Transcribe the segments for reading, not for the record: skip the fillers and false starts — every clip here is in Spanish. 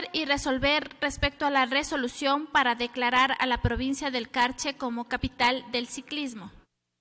ver y resolver respecto a la resolución para declarar a la provincia del Carchi como capital del ciclismo.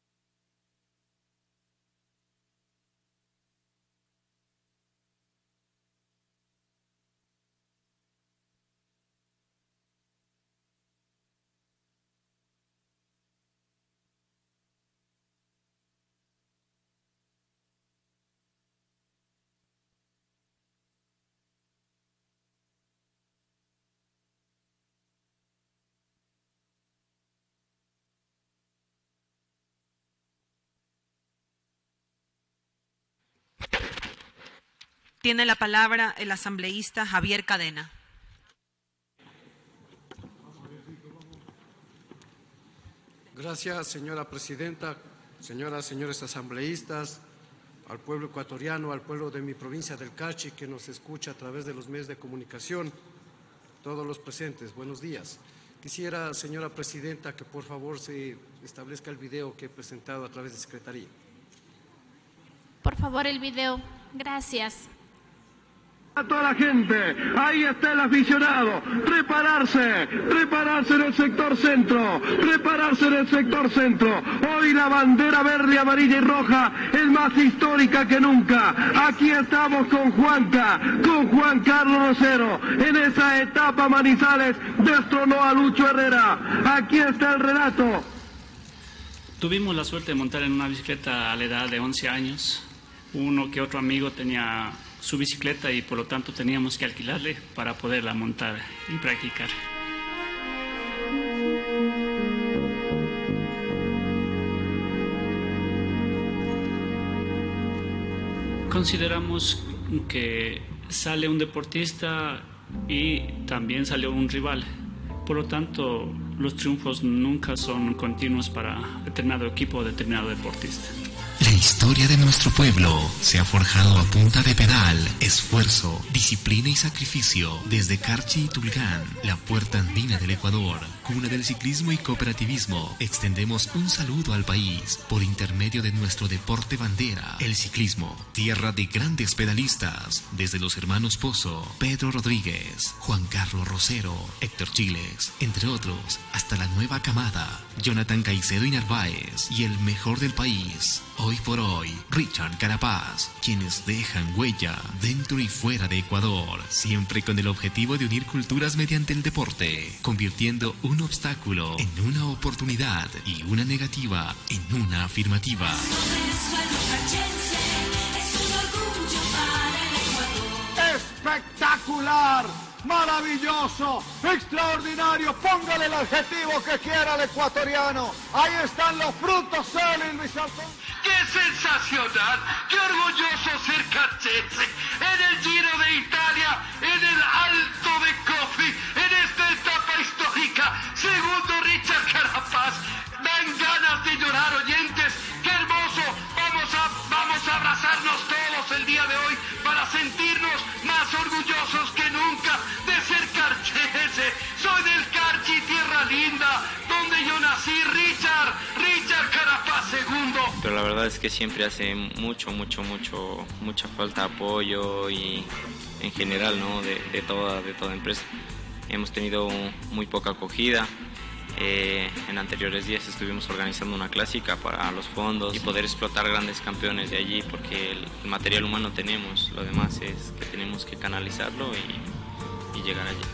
Tiene la palabra el asambleísta Javier Cadena. Gracias, señora presidenta, señoras y señores asambleístas, al pueblo ecuatoriano, al pueblo de mi provincia del Carchi que nos escucha a través de los medios de comunicación, todos los presentes, buenos días. Quisiera, señora presidenta, que por favor se establezca el video que he presentado a través de Secretaría. Por favor, el video. Gracias. A toda la gente, ahí está el aficionado, prepararse en el sector centro, hoy la bandera verde, amarilla y roja es más histórica que nunca, aquí estamos con Juan Carlos Rosero, en esa etapa Manizales destronó a Lucho Herrera, aquí está el relato. Tuvimos la suerte de montar en una bicicleta a la edad de 11 años, uno que otro amigo tenía su bicicleta y por lo tanto teníamos que alquilarle para poderla montar y practicar. Consideramos que sale un deportista y también sale un rival, por lo tanto los triunfos nunca son continuos para determinado equipo o determinado deportista. La historia de nuestro pueblo se ha forjado a punta de pedal, esfuerzo, disciplina y sacrificio. Desde Carchi y Tulcán, la puerta andina del Ecuador, cuna del ciclismo y cooperativismo, extendemos un saludo al país por intermedio de nuestro deporte bandera, el ciclismo. Tierra de grandes pedalistas, desde los hermanos Pozo, Pedro Rodríguez, Juan Carlos Rosero, Héctor Chiles, entre otros, hasta la nueva camada, Jonathan Caicedo y Narváez, y el mejor del país, hoy por hoy, Richard Carapaz, quienes dejan huella dentro y fuera de Ecuador, siempre con el objetivo de unir culturas mediante el deporte, convirtiendo un obstáculo en una oportunidad y una negativa en una afirmativa. Espectacular, maravilloso, extraordinario, póngale el adjetivo que quiera al ecuatoriano. Ahí están los frutos, Luis Alfonso. ¡Qué sensacional! ¡Qué orgulloso ser carchense! En el Giro de Italia, en el Alto de Cofi, en esta etapa histórica, segundo Richard Carapaz. Dan ganas de llorar, oyentes. ¡Qué hermoso! Vamos a abrazarnos todos el día de hoy para sentirnos más orgullosos que nunca de ser carchense. Soy del Carchi, tierra linda, donde yo nací, Richard Carapaz II. Pero la verdad es que siempre hace mucha falta apoyo y en general, ¿no? de toda empresa. Hemos tenido muy poca acogida. En anteriores días estuvimos organizando una clásica para los fondos y poder explotar grandes campeones de allí, porque el material humano tenemos, lo demás es que tenemos que canalizarlo y llegar allí.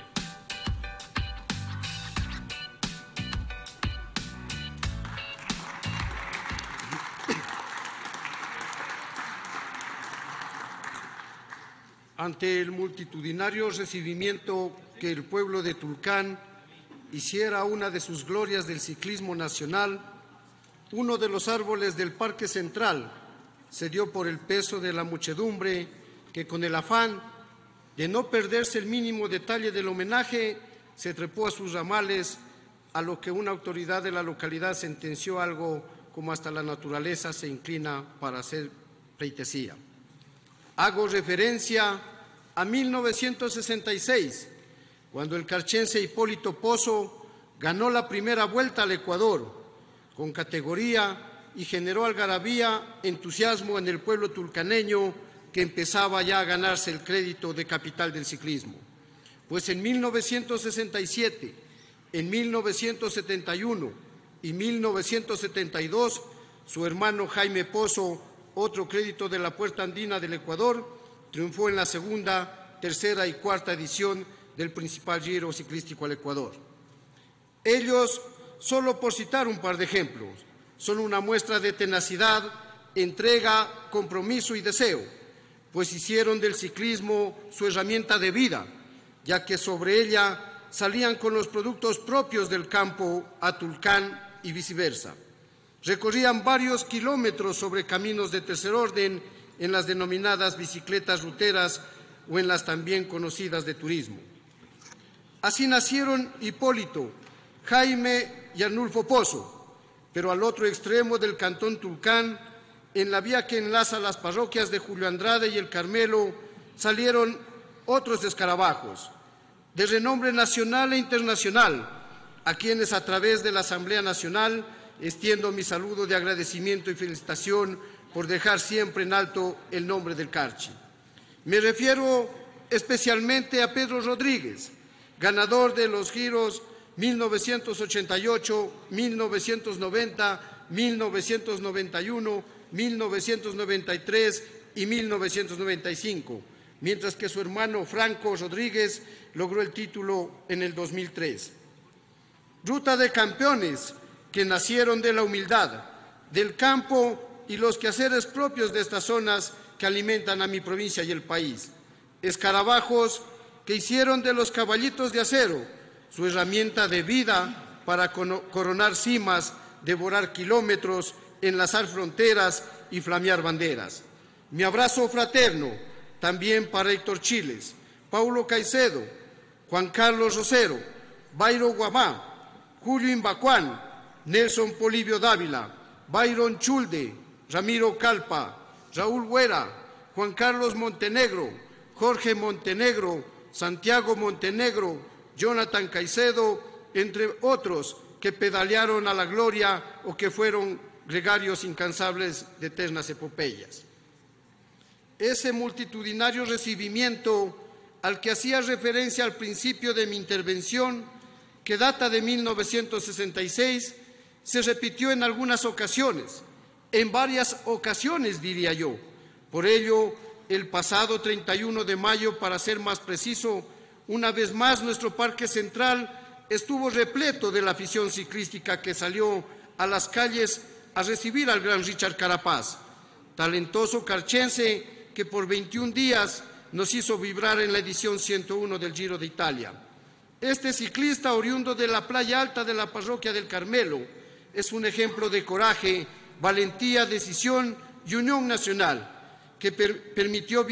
Ante el multitudinario recibimiento que el pueblo de Tulcán hiciera una de sus glorias del ciclismo nacional, uno de los árboles del Parque Central cedió por el peso de la muchedumbre que, con el afán de no perderse el mínimo detalle del homenaje, se trepó a sus ramales, a lo que una autoridad de la localidad sentenció algo como hasta la naturaleza se inclina para hacer pleitesía. Hago referencia a 1966, cuando el carchense Hipólito Pozo ganó la primera vuelta al Ecuador con categoría y generó algarabía, entusiasmo en el pueblo tulcaneño que empezaba ya a ganarse el crédito de capital del ciclismo. pues en 1967, en 1971 y 1972, su hermano Jaime Pozo, otro crédito de la Puerta Andina del Ecuador, triunfó en la segunda, tercera y cuarta edición del principal Giro ciclístico al Ecuador. Ellos, solo por citar un par de ejemplos, son una muestra de tenacidad, entrega, compromiso y deseo, pues hicieron del ciclismo su herramienta de vida, ya que sobre ella salían con los productos propios del campo a Tulcán y viceversa. Recorrían varios kilómetros sobre caminos de tercer orden en las denominadas bicicletas ruteras o en las también conocidas de turismo. Así nacieron Hipólito, Jaime y Arnulfo Pozo, pero al otro extremo del cantón Tulcán, en la vía que enlaza las parroquias de Julio Andrade y El Carmelo, salieron otros escarabajos, de renombre nacional e internacional, a quienes a través de la Asamblea Nacional extiendo mi saludo de agradecimiento y felicitación por dejar siempre en alto el nombre del Carchi. Me refiero especialmente a Pedro Rodríguez, ganador de los giros 1988, 1990, 1991, 1993 y 1995, mientras que su hermano Franco Rodríguez logró el título en el 2003. Ruta de campeones que nacieron de la humildad, del campo y los quehaceres propios de estas zonas que alimentan a mi provincia y el país. Escarabajos que hicieron de los caballitos de acero su herramienta de vida para coronar cimas, devorar kilómetros, enlazar fronteras y flamear banderas. Mi abrazo fraterno también para Héctor Chiles, Paulo Caicedo, Juan Carlos Rosero, Bayro Guamá, Julio Imbacuán, Nelson Polibio Dávila, Byron Chulde, Ramiro Calpa, Raúl Huera, Juan Carlos Montenegro, Jorge Montenegro, Santiago Montenegro, Jonathan Caicedo, entre otros que pedalearon a la gloria o que fueron gregarios incansables de eternas epopeyas. Ese multitudinario recibimiento al que hacía referencia al principio de mi intervención, que data de 1966, se repitió en algunas ocasiones, en varias ocasiones diría yo. Por ello, el pasado 31 de mayo, para ser más preciso, una vez más nuestro Parque Central estuvo repleto de la afición ciclística que salió a las calles a recibir al gran Richard Carapaz, talentoso carchense que por 21 días nos hizo vibrar en la edición 101 del Giro de Italia. Este ciclista, oriundo de la playa alta de la parroquia del Carmelo, es un ejemplo de coraje, valentía, decisión y unión nacional que permitió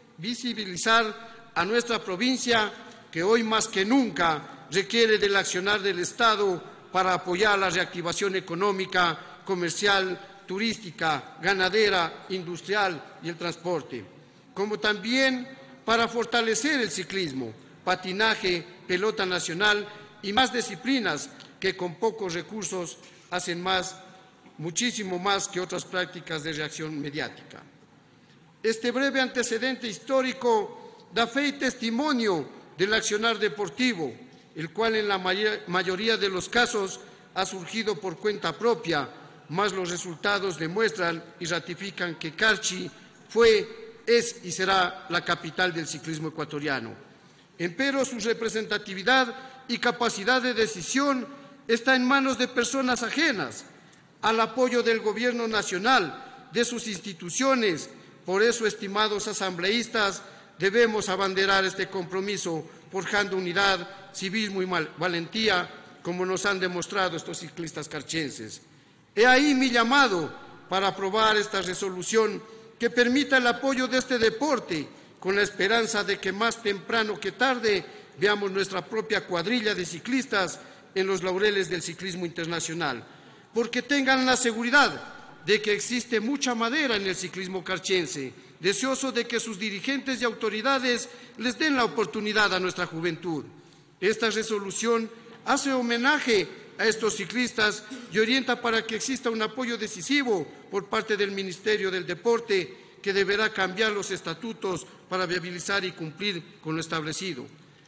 visibilizar a nuestra provincia, que hoy más que nunca requiere del accionar del Estado para apoyar la reactivación económica, comercial, turística, ganadera, industrial y el transporte, como también para fortalecer el ciclismo, patinaje, pelota nacional y más disciplinas que con pocos recursos hacen muchísimo más que otras prácticas de reacción mediática. Este breve antecedente histórico da fe y testimonio del accionar deportivo, el cual en la mayoría de los casos ha surgido por cuenta propia, más los resultados demuestran y ratifican que Carchi fue, es y será la capital del ciclismo ecuatoriano. Empero su representatividad y capacidad de decisión está en manos de personas ajenas al apoyo del Gobierno nacional, de sus instituciones. Por eso, estimados asambleístas, debemos abanderar este compromiso forjando unidad, civismo y valentía, como nos han demostrado estos ciclistas carchenses. He ahí mi llamado para aprobar esta resolución que permita el apoyo de este deporte, con la esperanza de que más temprano que tarde veamos nuestra propia cuadrilla de ciclistas en los laureles del ciclismo internacional, porque tengan la seguridad de que existe mucha madera en el ciclismo carchense, deseoso de que sus dirigentes y autoridades les den la oportunidad a nuestra juventud. Esta resolución hace homenaje a estos ciclistas y orienta para que exista un apoyo decisivo por parte del Ministerio del Deporte, que deberá cambiar los estatutos para viabilizar y cumplir con lo establecido.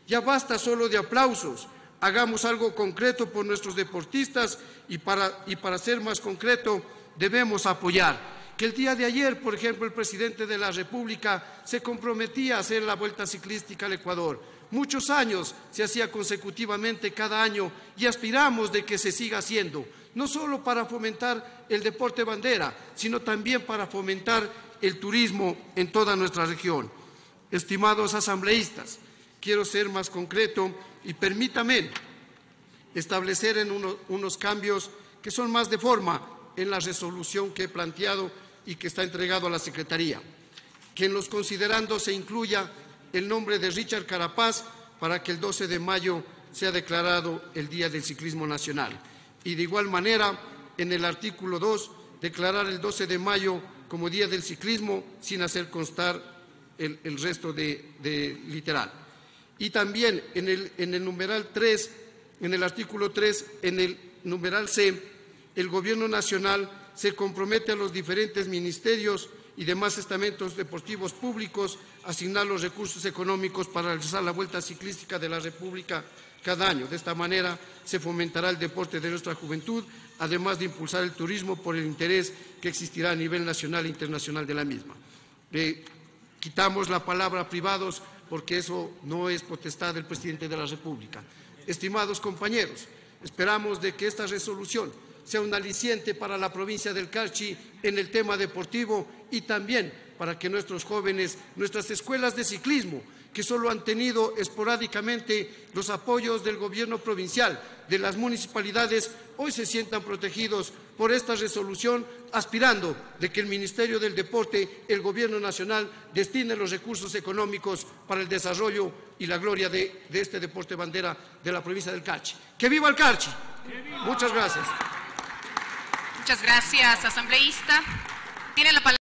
Ya basta solo de aplausos. Hagamos algo concreto por nuestros deportistas y para ser más concreto debemos apoyar. Que el día de ayer, por ejemplo, el presidente de la República se comprometía a hacer la Vuelta Ciclística al Ecuador. Muchos años se hacía consecutivamente cada año y aspiramos de que se siga haciendo, no solo para fomentar el deporte bandera, sino también para fomentar el turismo en toda nuestra región. Estimados asambleístas, quiero ser más concreto y permítame establecer unos cambios que son más de forma en la resolución que he planteado y que está entregado a la Secretaría. Que en los considerandos se incluya el nombre de Richard Carapaz para que el 12 de mayo sea declarado el Día del Ciclismo Nacional. Y de igual manera, en el artículo 2, declarar el 12 de mayo como Día del Ciclismo sin hacer constar el resto de literal. Y también en el numeral 3, en el artículo 3, en el numeral C, el Gobierno Nacional se compromete a los diferentes ministerios y demás estamentos deportivos públicos a asignar los recursos económicos para realizar la Vuelta Ciclística de la República cada año. De esta manera se fomentará el deporte de nuestra juventud, además de impulsar el turismo por el interés que existirá a nivel nacional e internacional de la misma. Quitamos la palabra privados porque eso no es potestad del presidente de la República. Estimados compañeros, esperamos de que esta resolución sea un aliciente para la provincia del Carchi en el tema deportivo y también para que nuestros jóvenes, nuestras escuelas de ciclismo, que solo han tenido esporádicamente los apoyos del gobierno provincial, de las municipalidades, hoy se sientan protegidos por esta resolución, aspirando de que el Ministerio del Deporte, el Gobierno Nacional, destine los recursos económicos para el desarrollo y la gloria de este deporte bandera de la provincia del Carchi. ¡Que viva el Carchi! Muchas gracias. Muchas gracias, asambleísta. Tiene la palabra.